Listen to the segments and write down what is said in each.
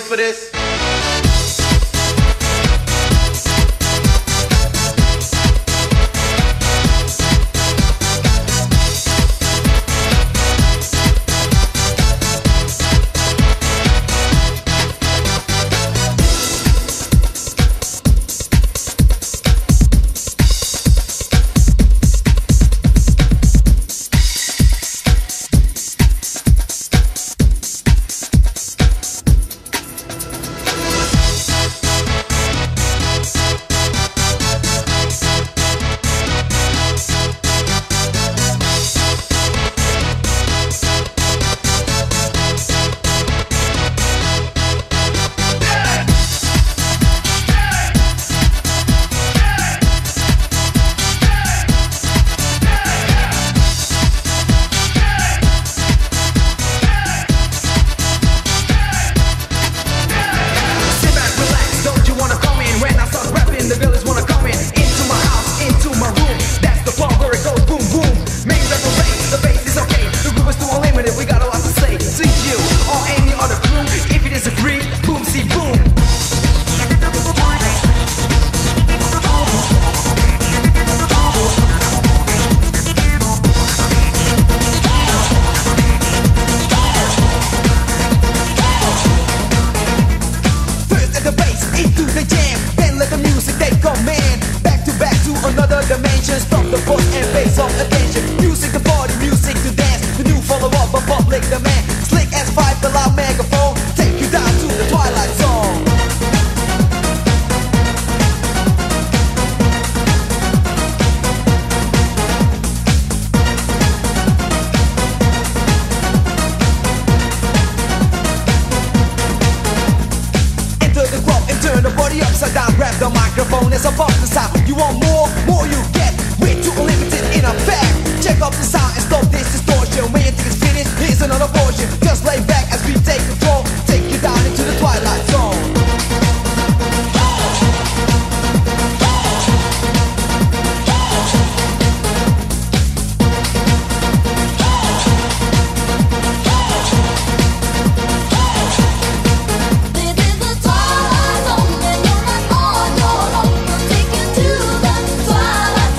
for this? Twilight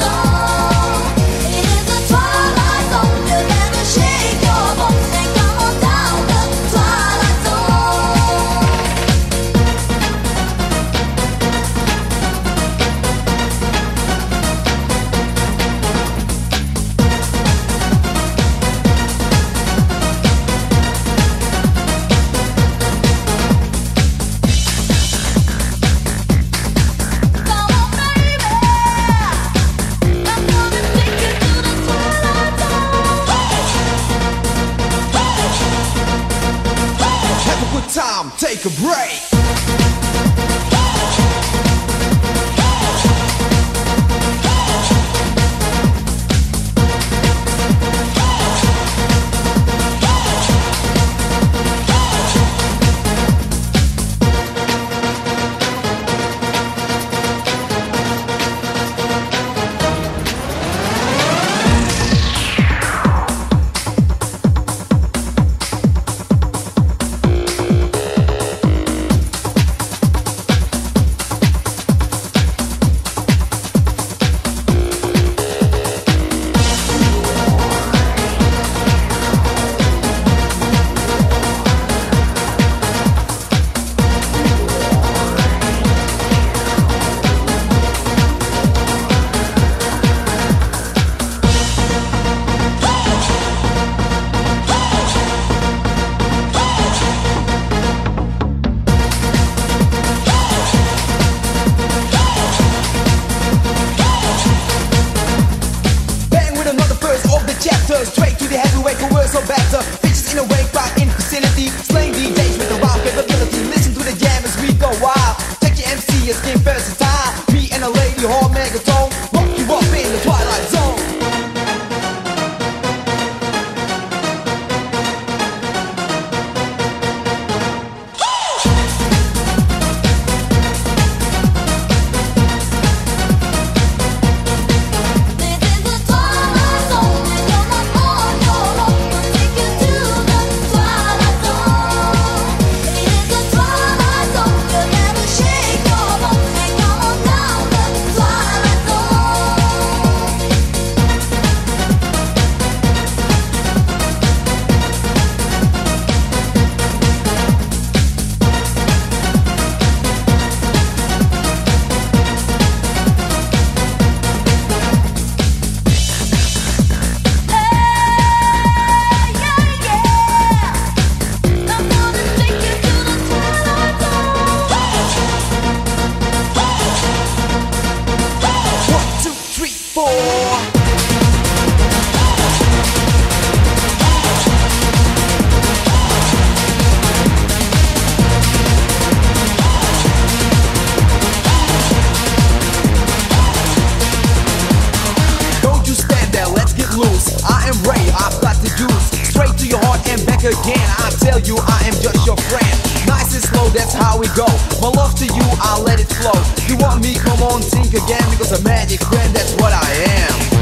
tell you I am just your friend. Nice and slow, that's how we go. My love to you, I'll let it flow. You want me, come on, think again, because a magic friend, that's what I am.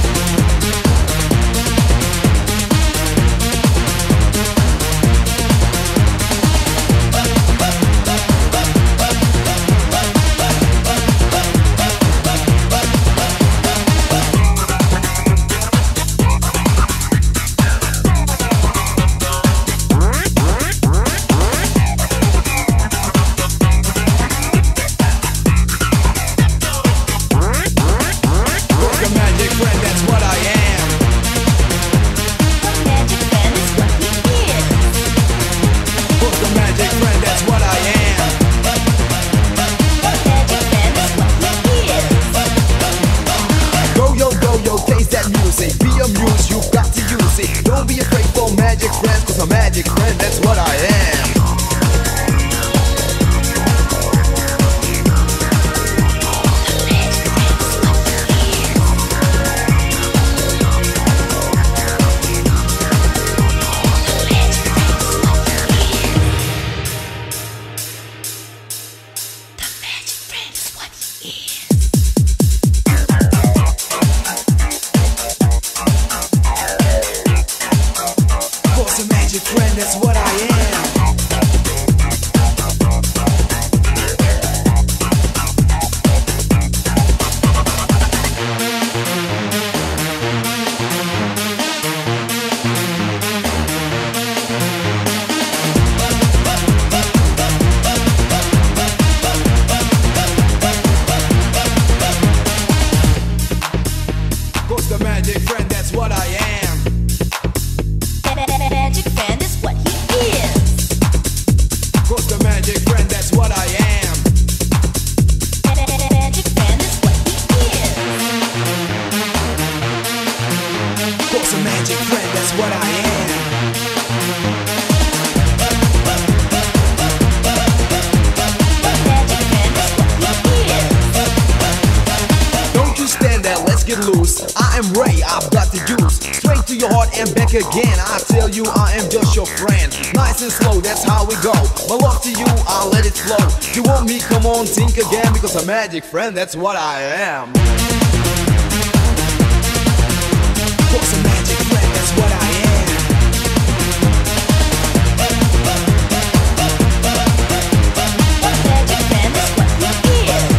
Don't be afraid for magic friends, cause a magic friend, that's what I am. Magic friend, that's what I am. Who's the magic friend, that's what I am. Magic friend is what he is. Who's the magic friend, that's what I am. Magic friend is what he is. Who's a magic friend, that's what I am. Magic friend is what he is. Don't you stand there, let's get loose. I am Ray, I've got the juice. Straight to your heart and back again. I tell you I am just your friend. Nice and slow, that's how we go. My love to you, I'll let it flow. You want me, come on, think again, because a magic friend, that's what I am. What's a magic friend, that's what I am. Magic friend is what he is.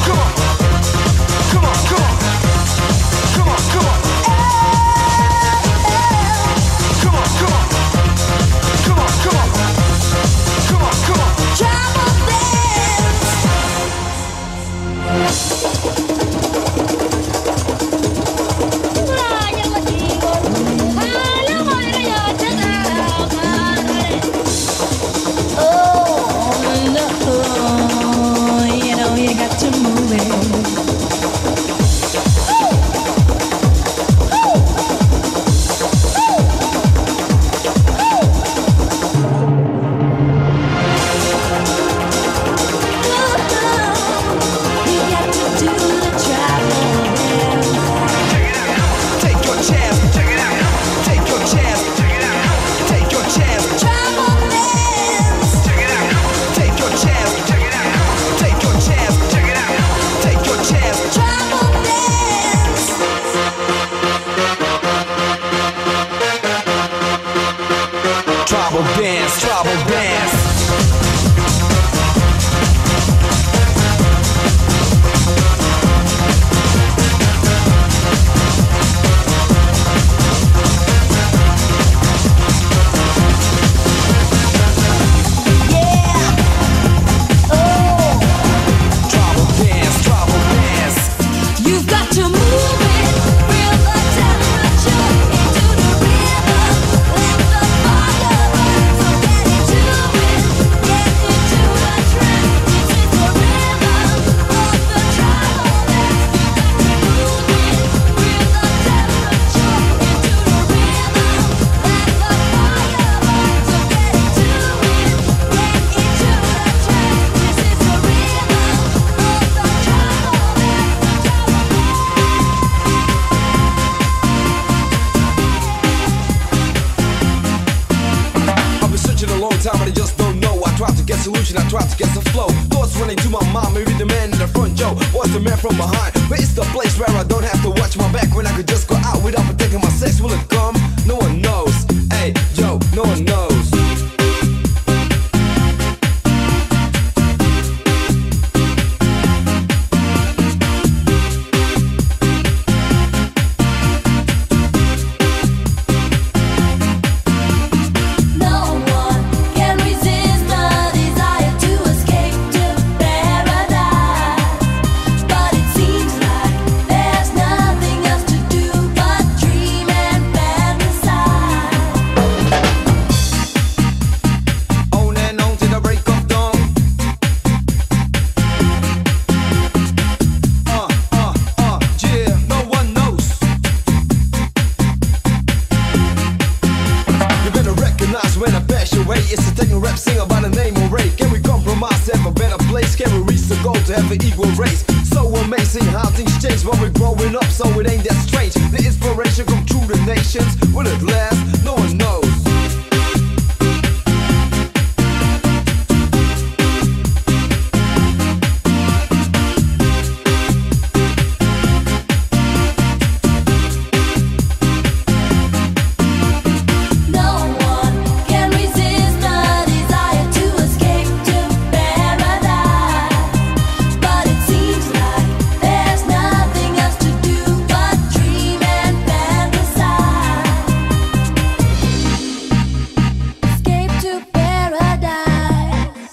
come on. Come on, come on. Come on, come on. Come on, come on. Come on, come on. Come on, come on. Trouble dance. Oh, no, you know you got to move it. You got to do the travel dance. Take your chance. Check it out. Take your chance. Check it out. Take your chance. Travel dance. Check it out. Take your chance. Check it out. Take your chance. Check it out. Take your chance. Travel dance. Tribal dance. Tribal dance. Yeah. Oh. Tribal dance. Tribal dance. You've got to move it, feel the temperature into the rhythm. Let the fire burn, so get into it, get into the trance. This is the rhythm of the tribal dance. You've got to move it, feel the temperature into the rhythm. Let the fire burn, so get into it, get into the trance. This is the rhythm of the tribal dance. I've been searching a long time and I just don't know. I tried to get solution, I tried to get some flow. Thoughts running to my mind, maybe the man in the front, Joe was the man from behind. But it's the place where I don't have to watch my back, when I could just go out without protecting my sex. Will it come? No one knows. Hey, Joe, no one knows. No one can resist the desire to escape to paradise. But it seems like there's nothing else to do but dream and fantasize. On and on till the break of dawn. Yeah, no one knows. You better recognize when I pass your way. It's a techno rap singer by the name of Ray. Can we compromise, have a better place? Can we reach the goal to have an equal race? So amazing how things change when we're growing up, so it ain't that strange. The inspiration come through the nations. Will it last? No one knows. No one can resist the desire to escape to paradise. But it seems like there's nothing else to do but dream and fantasize. Escape to paradise.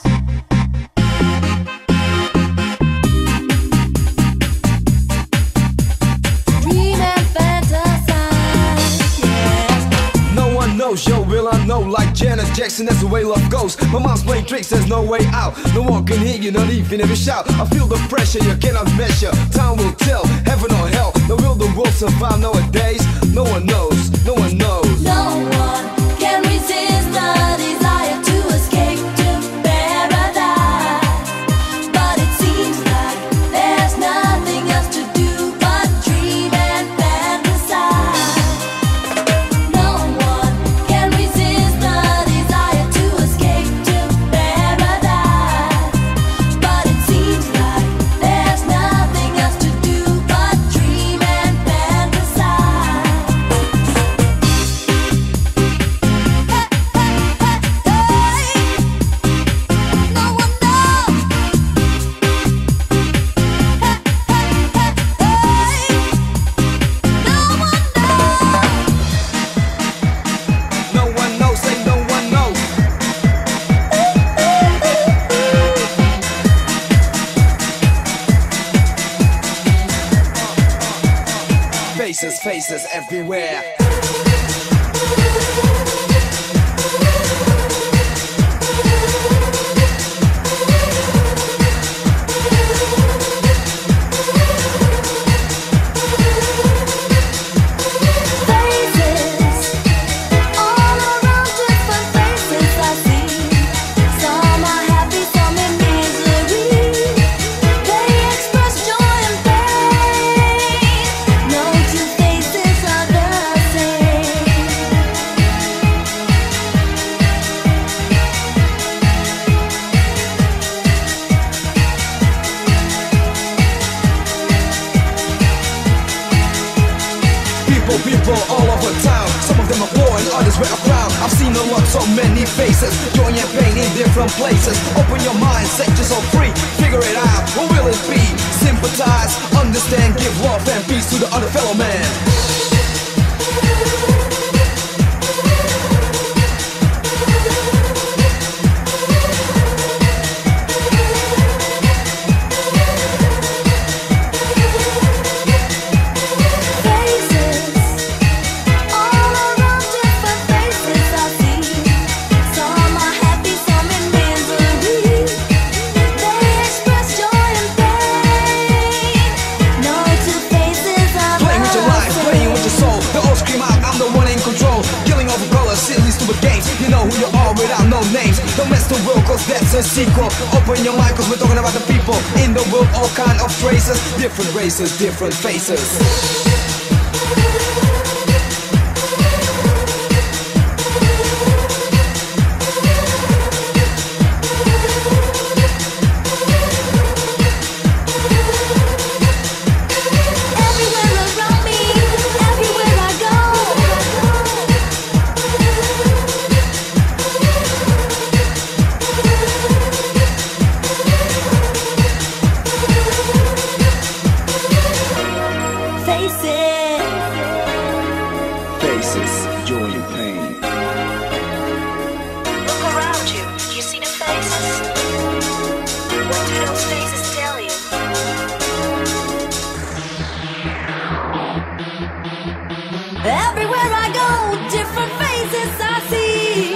Dream and fantasize. Yeah. No one knows, yo, will I know? Like Janet Jackson, that's the way love goes. My mom's playing tricks, there's no way out. No one can hear you, not even if you shout. I feel the pressure you cannot measure. Time will tell, heaven or hell. Now will the world survive nowadays? No one knows, no one knows. No one can resist the desire to escape to paradise. But it seems like there's nothing else to do but dream and fantasize. No one can resist the desire to escape to paradise. But it seems like there's nothing else to do but dream and fantasize. faces, faces everywhere. People all over town, some of them are poor and others wear a crown. I've seen a lot, so many faces, joy and pain in different places. Open your mind, set yourself free, figure it out, what will it be? Sympathize, understand, give love and peace to the other fellow man. Don't mess the world cause that's a sequel. Open your mind cause we're talking about the people in the world, all kind of races, different races, different faces. Everywhere I go, different faces I see.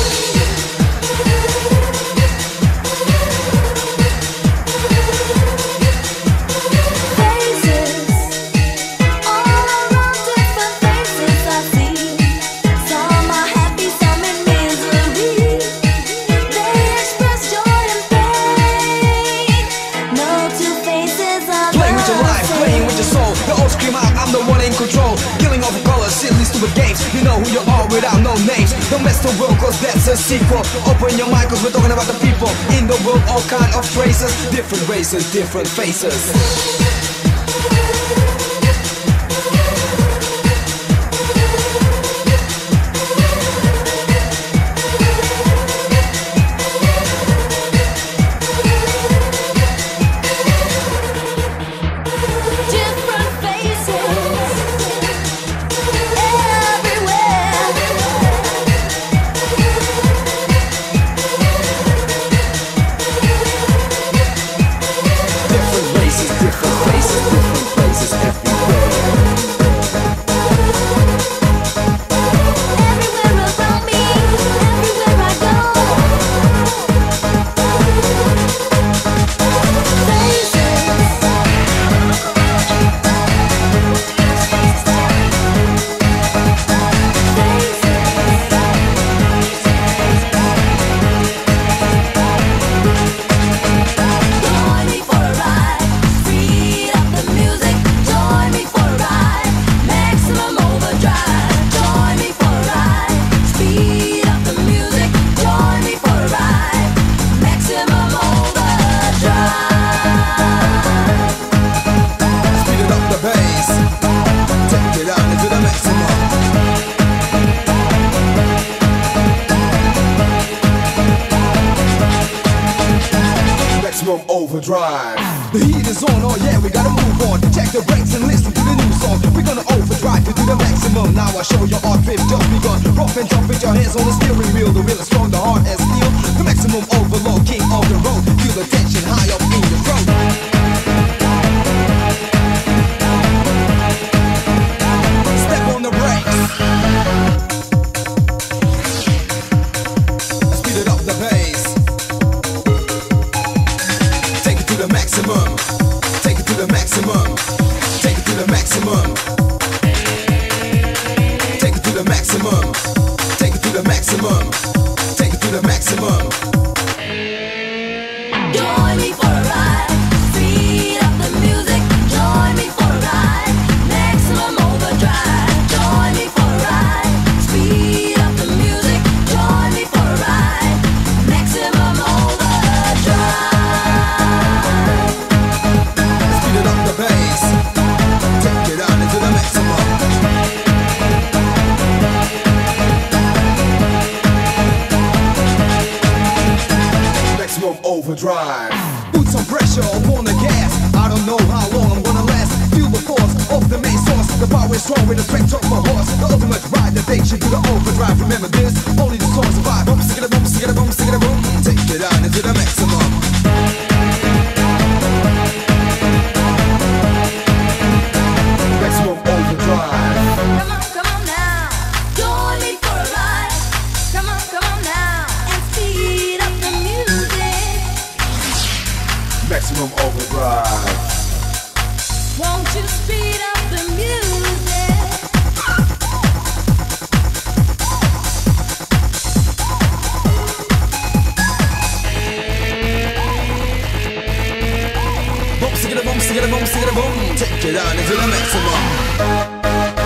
Faces all around, different faces I see. Some are happy, some in misery. They express joy and pain. No two faces are the same. Playing with your life, playing with your soul. They all scream out, I'm the one in control. Killing over colors, silly stupid games. You know who you are without no names. Don't mess the world cause that's a sequel. Open your mind cause we're talking about the people in the world, all kind of races, different races, different faces. Overdrive. The heat is on, oh yeah, we gotta move on. Check the brakes and listen to the new song. We're gonna overdrive to the maximum. Now I show your art trip just begun. Rough and jump with your hands on the steering wheel. The wheel is strong, the heart as steel. The maximum overload, king of the road. Feel the tension high up in your throat. maximum. Take it to the maximum. Take it to the maximum. Take it to the maximum. Take it to the maximum. Join me for a ride. Speed up the music. Join me for a ride. Maximum overdrive. Join me for a ride. Speed up the music. Join me for a ride. Maximum overdrive. Speed it up the bass. Take it on into the maximum. Maximum overdrive. Put some pressure upon the gas. I don't know how long I'm gonna last. Feel the force of the main source. The power is strong with the strength of my horse. The ultimate ride that takes you to the overdrive. Remember this, only the stars survive. Boom, stick it a boom, stick it a boom, stick it a boom. Take it on into the maximum. Maximum overdrive. Come on now. Join me for a ride. Come on now. And speed up the music. Maximum overdrive. Won't you speed up the music? Boom, stick it a boom, stick it a boom, stick it a boom. Take it on into the maximum.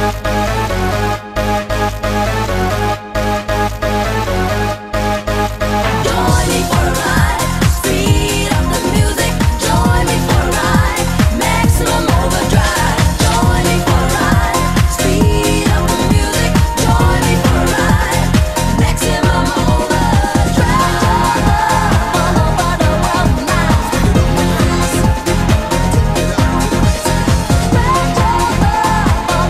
Join me for a ride. Speed up the music. Join me for a ride. Maximum overdrive. Join me for a ride. Speed up the music. Join me for a ride. Maximum overdrive. All over the world now. All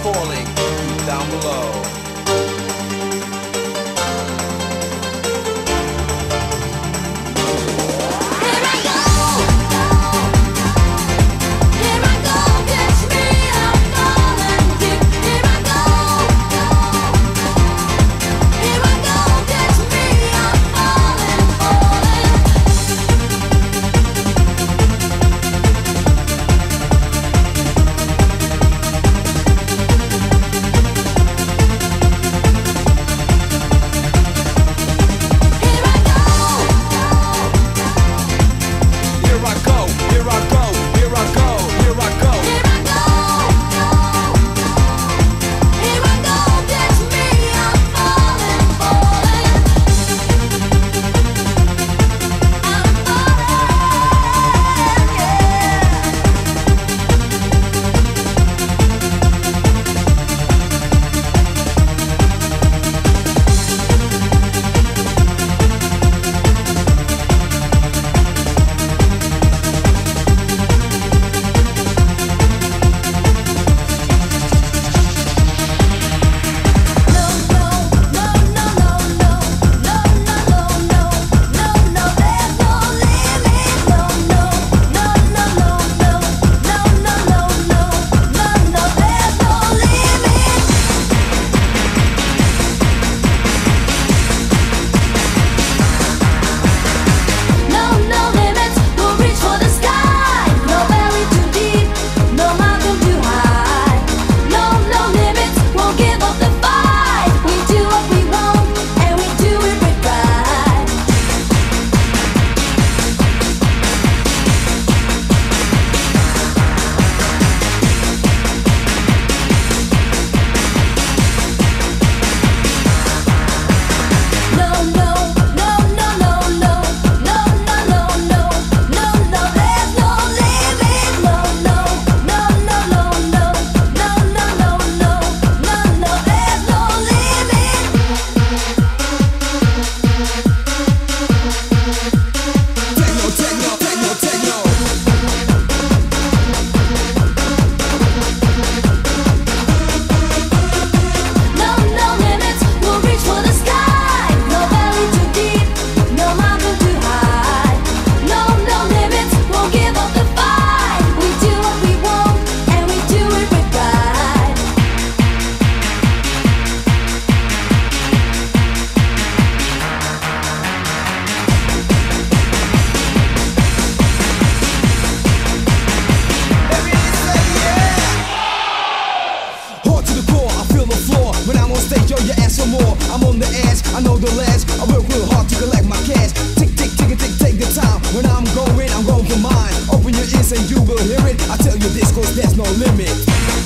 falling down below. I know the last. I work real hard to collect my cash. Tick, tick, tick, tick, take the time. When I'm going for mine. Open your ears and you will hear it. I tell you this cause there's no limit.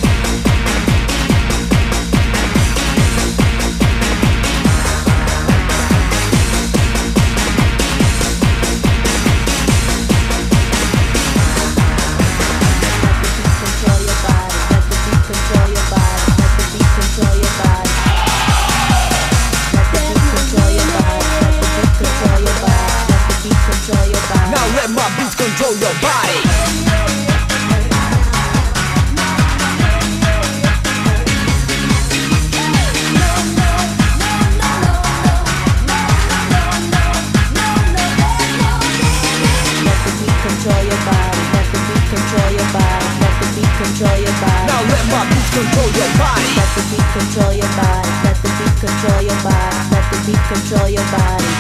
Control your body. Control your body. Let the beat control your body. Let the beat control your body. Now let my beat control your body. Let the beat control your body. Let the beat control your body. Let the beat control your body.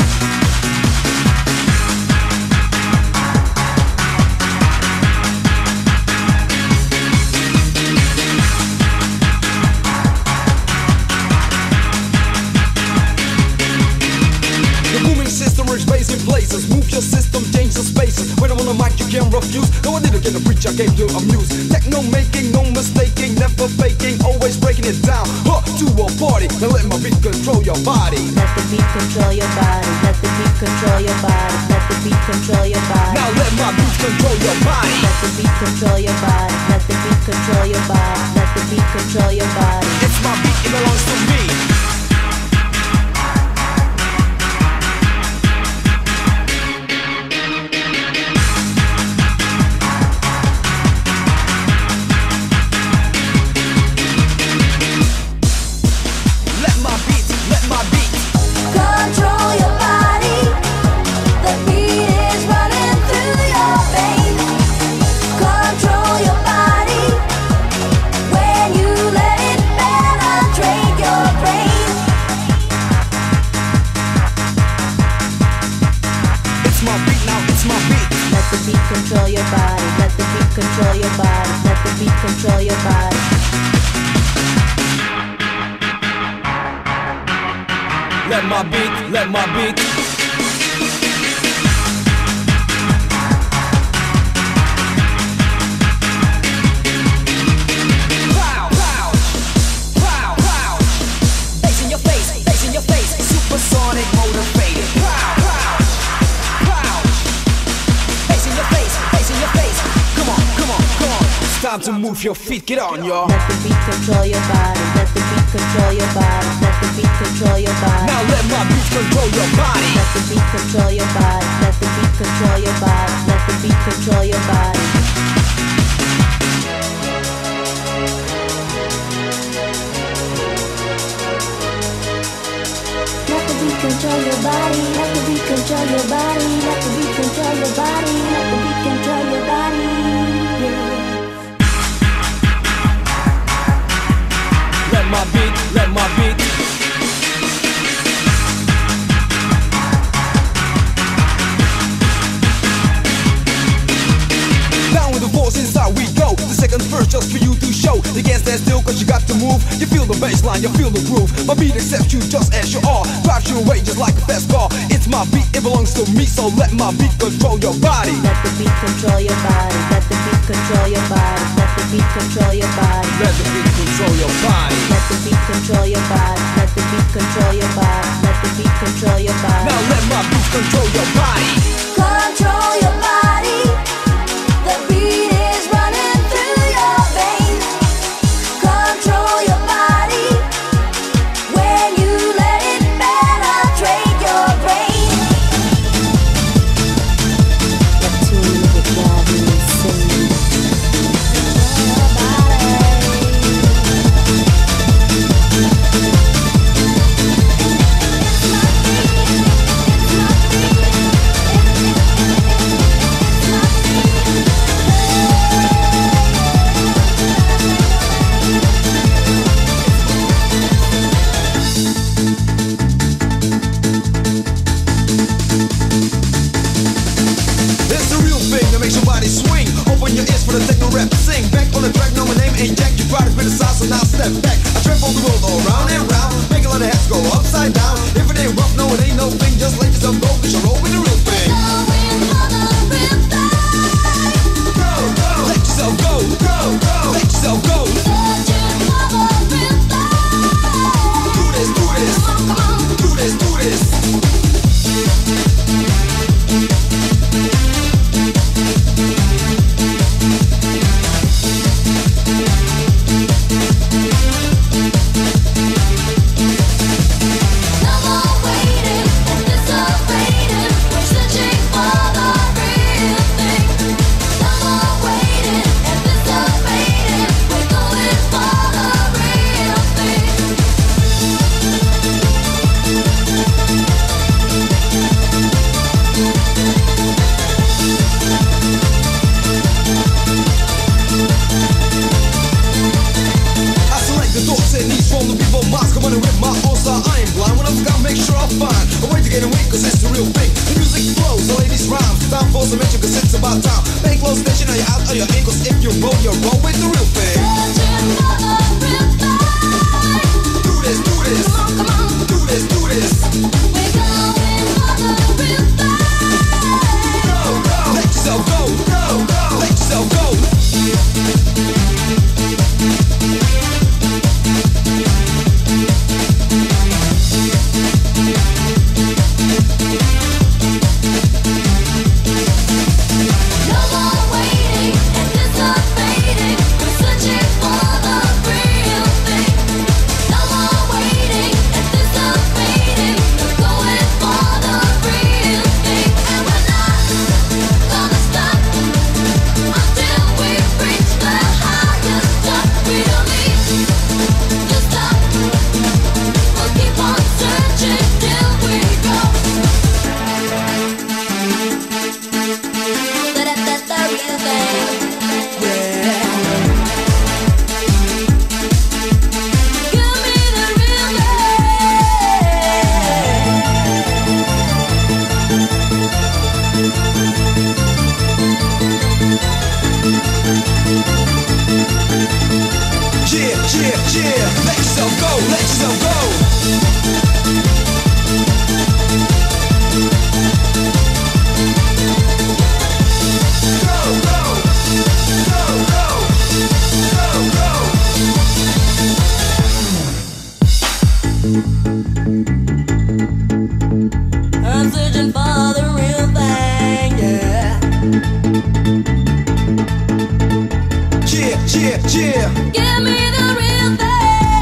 Raising places, move your system, change the spaces. When I'm on the mic, you can't refuse. No, I didn't get a preach, I came to amuse. Techno making, no mistaking, never faking, always breaking it down. To a party, now let my beat control your body. Let the beat control your body. Let the beat control your body. Let the beat control your body. Now let my beat control your body. Let the beat control your body. Let the beat control your body. Let the beat control your body. It's my beat, it belongs to me. body. Let my beat, let my beat. Pow, pow, pow, pow. Bass in your face, supersonic motivated. Pow, pow, pow. Bass in your face. Come on, come on, come on. It's time to move your feet, get on, y'all. Let the beat control your body. Let the beat control your body. Let the beat control your body. Now let my beat control your body. Let the beat control your body. Let the beat control your body. Let the beat control your body. Let the beat control your body. Let the beat control your body. Let the beat control your body. Let the beat control your body. Yeah. Let my beat, let my beat. Down with the force, inside we go. The second verse just for you to show. You can't stand still cause you got to move. You feel the bass line, you feel the groove. My beat accepts you just as you are. Drives you away just like a fast car. It's my beat, it belongs to me. So let my beat control your body. Let the beat control your body. Let the beat control your body. Let the beat control your body. Let the beat control your body. Let the beat control your body. Let the beat control your body. Let the beat control your body. Now let my beat control your body. Control your body. The beat is running through your veins. Control your body. When you let it penetrate your brain. The tune of it drives me insane. Control your body. It's the real thing that makes your body swing. Open your ears for the techno rap. Sing back on the track, no my name ain't Jack. You try to criticize, so now step back. I travel the world all round and round. Make a lot of heads go upside down. If it ain't rough, no it ain't no thing. Just let yourself go, cause you're rolling the real thing. Go, go, let yourself go, go, go, let yourself go. Do this, do this, do this, do this. No more waiting, and this not fading. We're yeah, let yourself go, let yourself go. I'm searching for the real thing, yeah. Yeah. Give me the real thing.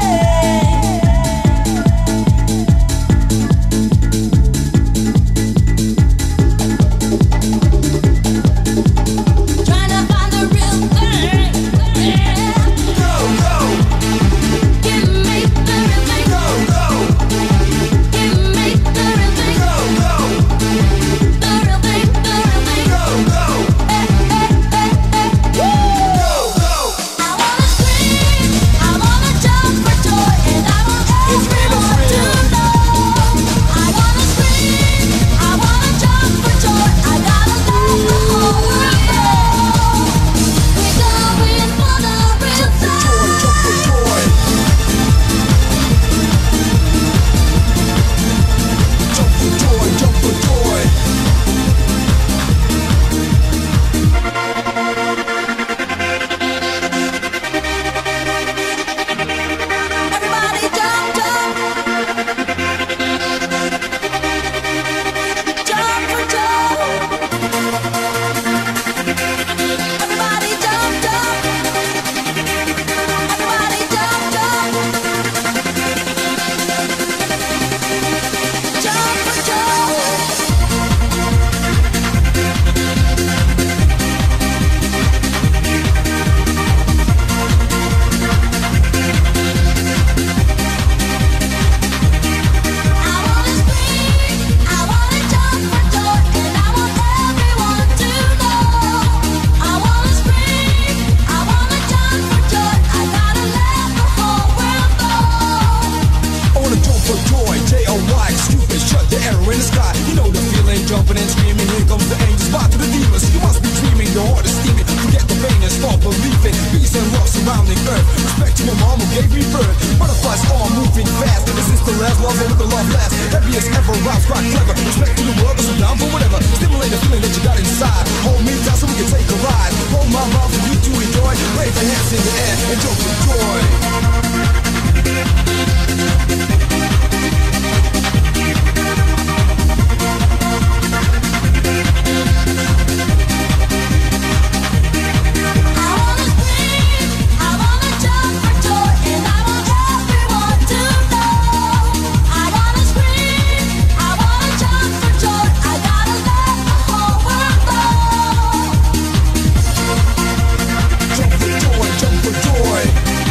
Trying to find the real thing, yeah. Give me the real thing. Give me the real thing. The real thing, the real thing. I wanna scream, I wanna jump for joy, and I want everyone to know. I wanna scream, I wanna jump for joy, I gotta let the whole world know. We're going for the real thing. Jump for joy. Jump for joy, jump for joy. Everybody jump, jump. Jump for joy. Everybody jump, jump. Everybody jump, jump. Jump for joy. I wanna scream, I wanna jump for joy, and I want everyone to know. I wanna scream, I wanna jump for joy, I gotta let the whole world know. I wanna jump for joy, J-O-Y, excuse me, shut the arrow in the sky. You know the feeling, jumping and screaming. Here comes the angels, bow to the demons. You must be dreaming, your heart is steaming. Forget the pain and start believing. Peace and love surrounding earth. Respect to my mom who gave me birth. Butterflies all moving fast. This is the last love and the love last. Happy as ever, rhymes quite clever. Respect to the world, cause I'm down for whatever. Stimulate the feeling that you got inside. Hold me down so we can take a ride. Hold my mouth for you to enjoy. Wave your hands in the air and jump for joy. I wanna scream, I wanna jump for joy, and I want everyone to know. I wanna scream, I wanna jump for joy, I gotta let the whole world know. Jump for joy, jump for joy.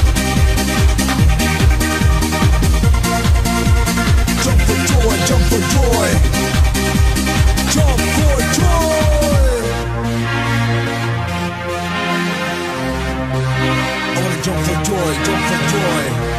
Jump for joy, jump for joy. Jump for joy. I wanna jump for joy, jump for joy.